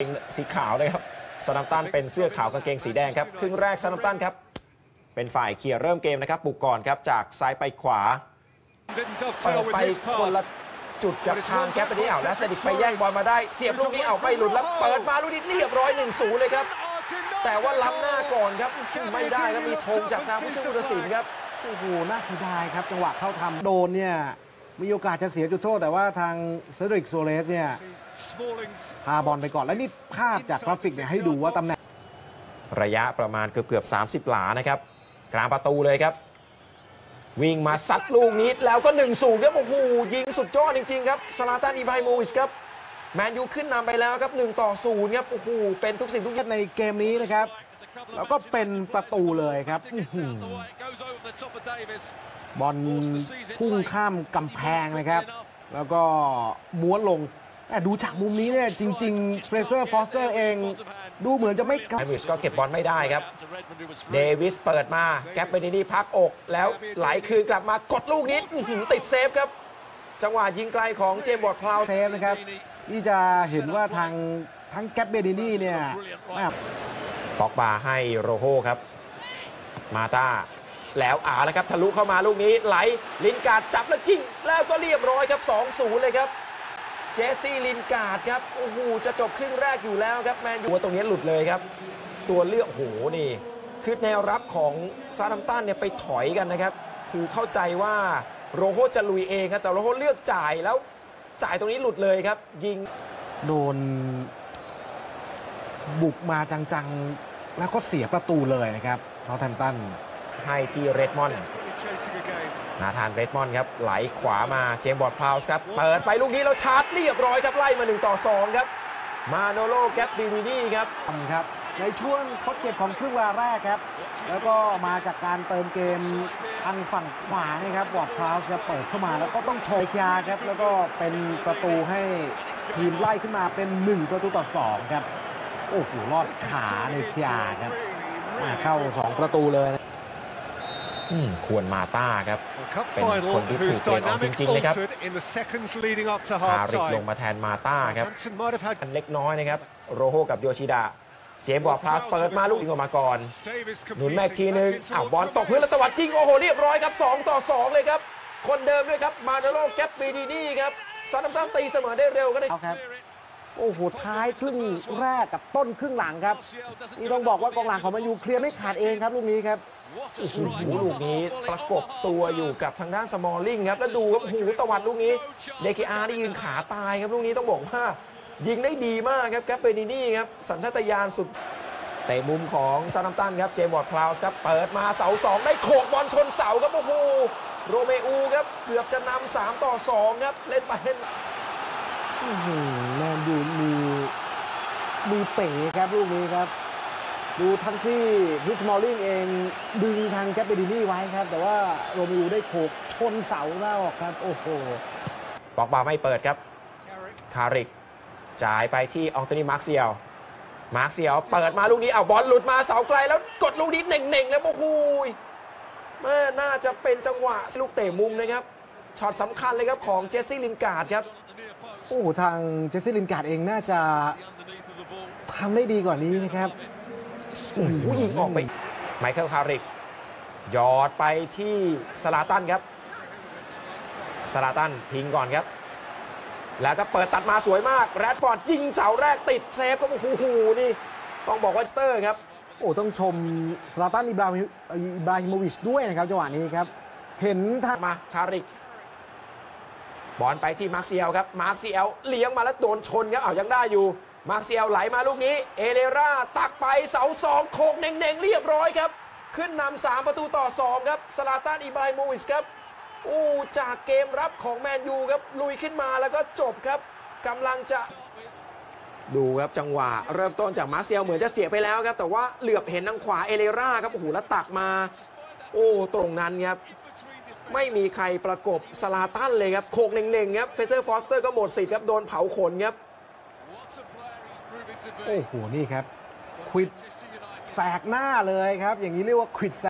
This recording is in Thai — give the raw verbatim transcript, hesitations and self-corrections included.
สีขาวนะครับซาดัมตันเป็นเสื้อขาวกางเกงสีแดงครับครึ่งแรกซาดัมตันครับเป็นฝ่ายเคลียร์เริ่มเกมนะครับบุกก่อนครับจากซ้ายไปขวาเปิดไปคนละจุดกับทางแก๊ปไปนี้เอาและเซดิกไปแย่งบอลมาได้เสียบลูกนี้เอาไม่หลุดแล้วเปิดมาลูกนี้เรียบร้อย หนึ่งศูนย์ เลยครับแต่ว่าล้ำหน้าก่อนครับไม่ได้ครับมีธงจากทางผู้ช่วยผู้ตัดสินครับโอ้โหน่าเสียดายครับจังหวะเข้าทำโดนเนี่ยมีโอกาสจะเสียจุดโทษแต่ว่าทางเซดริกโซเลสเนี่ยพาบอลไปก่อนและนี่ภาพจากกราฟิกเนี่ยให้ดูว่าตำแหน่งระยะประมาณเกือบเกือบสามสิบหลานะครับกลางประตูเลยครับวิ่งมาซัดลูกนี้แล้วก็ หนึ่งศูนย์ ครับโอ้โหยิงสุดยอดจริงๆครับซาลาตัน อิบราฮิโมวิชครับแมนยูขึ้นนำไปแล้วครับหนึ่งต่อศูนย์ครับโอ้โหเป็นทุกสิ่งทุกอย่างในเกมนี้นะครับแล้วก็เป็นประตูเลยครับบอลพุ่งข้ามกำแพงนะครับแล้วก็ม้วนลงดูจากมุมนี้เนี่ยจริงๆเฟรเซอร์ฟอสเตอร์เองดูเหมือนจะไม่ไอวิสก็เก็บบอลไม่ได้ครับเดวิสเปิดมาแกปเบนินี่พักอกแล้วไหลคืนกลับมากดลูกนี้ติดเซฟครับจังหวะยิงไกลของเจมส์บอร์ดพลาวเซฟนะครับที่จะเห็นว่าทางทั้งแกปเบนินี่เนี่ยปอกบาให้โรโฮครับมาตาแล้วอาแล้วครับทะลุเข้ามาลูกนี้ไหลลินการ์ดจับแล้วจิ้งแล้วก็เรียบร้อยครับ สองศูนย์ เลยครับเจสซี่ลินการ์ดครับโอ้โหจะจบครึ่งแรกอยู่แล้วครับแมนยูตรงนี้หลุดเลยครับตัวเลือกโหนี่คือแนวรับของซาดัมตันเนี่ยไปถอยกันนะครับคือเข้าใจว่าโรโฮจะลุยเองครับแต่โรโฮเลือกจ่ายแล้วจ่ายตรงนี้หลุดเลยครับยิงโดนบุกมาจังๆแล้วก็เสียประตูเลยนะครับเทาแทมตันให้ที่เรดมอนด์นาธานเรดมอนด์ครับไหลขวามาเจมส์บอร์ดพลาวส์ครับเปิดไปลูกนี้แล้วชาร์จเรียบร้อยครับไล่มาหนึ่งต่อสองครับมาโนโลแกปบินินี่ครับครับในช่วงทดเจ็บของครึ่งเวลาแรกครับแล้วก็มาจากการเติมเกมทางฝั่งขวานะครับบอร์ดพลาวส์ครับเปิดเข้ามาแล้วก็ต้องโชยยาครับแล้วก็เป็นประตูให้ทีมไล่ขึ้นมาเป็นหนึ่งประตูต่อสองครับโอ้โหรอดขาในพยาครับเข้าสองประตูเลยควรมาต้าครับเป็นคนที่ถูกเปลี่ยนออกจริงๆนะครับคาริกลงมาแทนมาต้าครับอันเล็กน้อยนะครับโรโฮกับโยชิดะเจมส์บอร์ดพลาวส์เปิดมาลูกยิงออกมาก่อนหนุนแม็กทีนึงอ้าวบอลตกพื้นแล้วตวัดจริงโอ้โหเรียบร้อยครับสองต่อสองเลยครับคนเดิมด้วยครับมาโนโลแกปบินินี่ครับซาดัมตันตีเสมอได้เร็วก็ได้ครับโอ้โหท้ายครึ่งแรกกับต้นครึ่งหลังครับนี่ต้องบอกว่ากองหลังของแมนยูเคลียร์ไม่ขาดเองครับลูกนี้ครับโอ้โหลูกนี้ประกบตัวอยู่กับทางด้านสมอลลิงครับแล้วดูครับโอ้โหตวัดลูกนี้เดเคอาร์ได้ยืนขาตายครับลูกนี้ต้องบอกว่ายิงได้ดีมากครับแกปเบนินี่ครับสัญชาตญาณสุดเตะมุมของซาดัมตันครับเจมส์บอร์ดพลาวส์ครับเปิดมาเสาสองได้โขกบอลชนเสาครับโอ้โหโรเมอูครับเกือบจะนำสามต่อสองครับเล่นไปเล่นแมนยูมีมีเป๋ครับลูกนี้ครับดูทั้งที่พิสมอลลิงเองดึงทางแกปเบนินี่ไว้ครับแต่ว่าโรเมอูได้โขกชนเสาแล้วครับโอ้โหปอกบาไม่เปิดครับคาริกจ่ายไปที่อองโตนีมาร์เซียลมาร์เซียลเปิดมาลูกนี้เอาบอลหลุดมาเสาไกลแล้วกดลูกนี้เน่งๆแล้วโอ้โหแม่น่าจะเป็นจังหวะลูกเตะมุมนะครับช็อตสำคัญเลยครับของเจสซี่ลินการ์ดครับโอ้ทางเจสซี่ลินการ์ดเองน่าจะทำได้ดีกว่านี้นะครับโอ้โหยิงออกไปไมเคิลคาริกยอดไปที่ซาลาตันครับซาลาตันพิงก่อนครับแล้วก็เปิดตัดมาสวยมากแรดฟอร์ดยิงเสาแรกติดเซฟก็โอ้โหนี่ต้องบอกว่าสเตอร์ครับโอ้ต้องชมซาลาตันอิบราฮิโมวิชด้วยนะครับจังหวะนี้ครับเห็นทางมาคาริกบอลไปที่มาร์เซียลครับมาร์เซียลเลี้ยงมาแล้วโดนชนครับเอายังได้อยู่มาร์เซียลไหลมาลูกนี้เอเลร่าตักไปเสาสองโขกเน่งๆเรียบร้อยครับขึ้นนำสามประตูต่อสองครับซาลาตัน อิบราฮิโมวิชครับอู้จากเกมรับของแมนยูครับลุยขึ้นมาแล้วก็จบครับกำลังจะดูครับจังหวะเริ่มต้นจากมาร์เซียลเหมือนจะเสียไปแล้วครับแต่ว่าเหลือบเห็นทางขวาเอเลร่าครับโอ้โหแล้วตักมาโอ้ตรงนั้นครับไม่มีใครประกบซาลาตันเลยครับโขกเน่งๆครับเฟเธอร์ฟอสเตอร์ก็หมดสิทธิ์ครับโดนเผาขนครับโอ้โหนี่ครับควิดแสกหน้าเลยครับอย่างนี้เรียกว่าควิด